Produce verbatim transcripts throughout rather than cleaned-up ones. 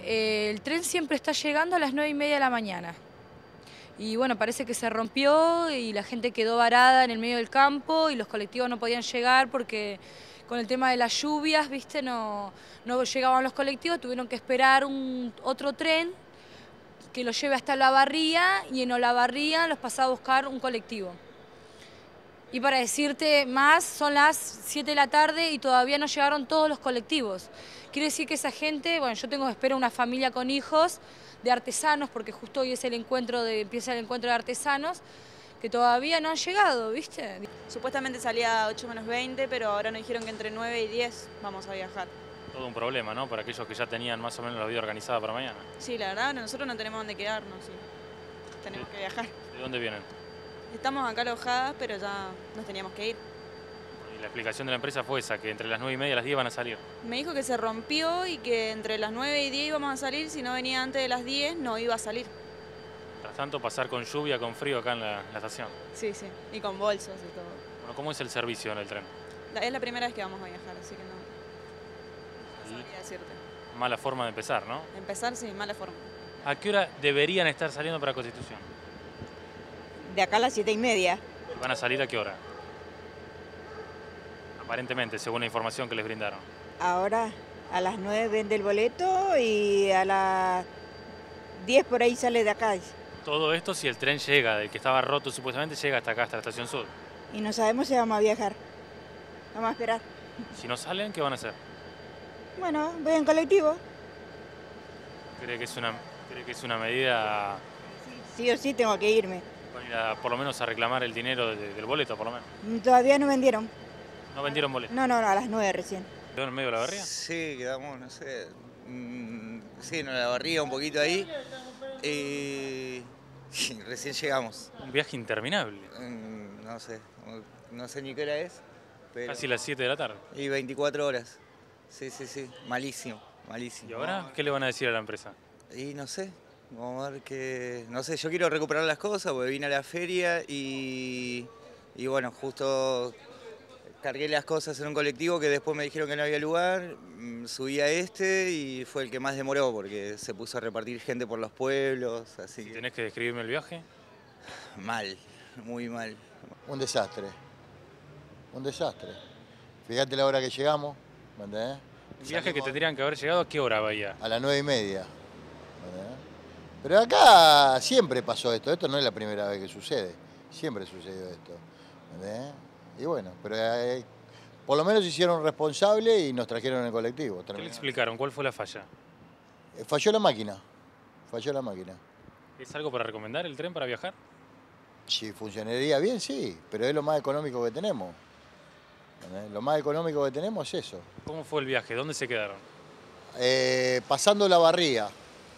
eh, el tren siempre está llegando a las nueve y media de la mañana. Y bueno, parece que se rompió y la gente quedó varada en el medio del campo y los colectivos no podían llegar porque con el tema de las lluvias, viste, no, no llegaban los colectivos, tuvieron que esperar un, otro tren que los lleve hasta Olavarría y en Olavarría los pasaba a buscar un colectivo. Y para decirte más, son las siete de la tarde y todavía no llegaron todos los colectivos. Quiere decir que esa gente, bueno, yo tengo, espero una familia con hijos de artesanos, porque justo hoy es el encuentro de, empieza el encuentro de artesanos, que todavía no han llegado, ¿viste? Supuestamente salía a ocho menos veinte, pero ahora nos dijeron que entre nueve y diez vamos a viajar. Todo un problema, ¿no? Para aquellos que ya tenían más o menos la vida organizada para mañana. Sí, la verdad, nosotros no tenemos dónde quedarnos, sí. Tenemos que viajar. ¿De dónde vienen? Estamos acá alojadas, pero ya nos teníamos que ir. Y la explicación de la empresa fue esa, que entre las nueve y media y las diez van a salir. Me dijo que se rompió y que entre las nueve y diez íbamos a salir, si no venía antes de las diez no iba a salir. Tras tanto, pasar con lluvia, con frío acá en la, en la estación. Sí, sí, y con bolsos y todo. Bueno, ¿cómo es el servicio en el tren? La- Es la primera vez que vamos a viajar, así que no, no sabría decirte. Mala forma de empezar, ¿no? Empezar, sí, mala forma. ¿A qué hora deberían estar saliendo para Constitución? De acá a las siete y media. ¿Van a salir a qué hora? Aparentemente, según la información que les brindaron. Ahora a las nueve vende el boleto y a las diez por ahí sale de acá. Todo esto si el tren llega, del que estaba roto supuestamente, llega hasta acá, hasta la estación sur. Y no sabemos si vamos a viajar. Vamos a esperar. Si no salen, ¿qué van a hacer? Bueno, voy en colectivo. ¿Cree que es una, cree que es una medida Sí o sí tengo que irme. para ir a, por lo menos a reclamar el dinero de- del boleto, por lo menos? Todavía no vendieron. ¿No vendieron boleto? No, no, no, a las nueve recién. ¿Quedó en medio de la barría? Sí, quedamos, no sé, mm, sí, nos la barría un poquito ahí y, y recién llegamos. Un viaje interminable. Mm, No sé, no sé ni qué hora es, pero... Casi las siete de la tarde. Y veinticuatro horas. Sí, sí, sí, malísimo, malísimo. ¿Y ahora qué le van a decir a la empresa? Y no sé, vamos a ver qué... No sé, yo quiero recuperar las cosas porque vine a la feria y, y bueno, justo cargué las cosas en un colectivo que después me dijeron que no había lugar, mm, subí a este y fue el que más demoró porque se puso a repartir gente por los pueblos, así Si que tenés que describirme el viaje. mal, muy mal. Un desastre, un desastre. Fíjate la hora que llegamos, ¿me entendés? Un viaje que Salimos tendrían que haber llegado a qué hora, Bahía. a las nueve y media. ¿Me entendés? Pero acá siempre pasó esto, esto no es la primera vez que sucede, siempre sucedió esto. ¿Me entendés? Y bueno, pero eh, por lo menos se hicieron responsables y nos trajeron en el colectivo. ¿Qué le terminamos. explicaron? ¿Cuál fue la falla? Eh, Falló la máquina, falló la máquina. ¿Es algo para recomendar el tren para viajar? Si funcionaría bien, sí, pero es lo más económico que tenemos. ¿Entendés? Lo más económico que tenemos es eso. ¿Cómo fue el viaje? ¿Dónde se quedaron? Eh, pasando la barría.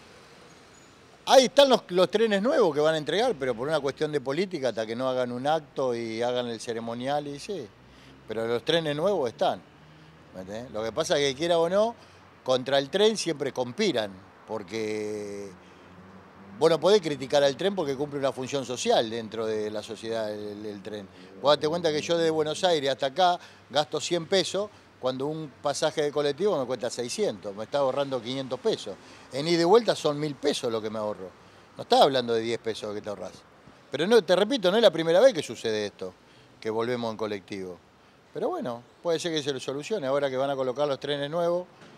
Ahí están los, los trenes nuevos que van a entregar, pero por una cuestión de política, hasta que no hagan un acto y hagan el ceremonial, y sí. Pero los trenes nuevos están. ¿Me entendés? Lo que pasa es que quiera o no, contra el tren siempre conspiran, porque vos no podés criticar al tren porque cumple una función social dentro de la sociedad el, el tren. Vos date cuenta que yo de Buenos Aires hasta acá gasto cien pesos, cuando un pasaje de colectivo me cuesta seiscientos, me está ahorrando quinientos pesos. En ida y vuelta son mil pesos lo que me ahorro. No estás hablando de diez pesos que te ahorras. Pero no, te repito, no es la primera vez que sucede esto, que volvemos en colectivo. Pero bueno, puede ser que se lo solucione ahora que van a colocar los trenes nuevos.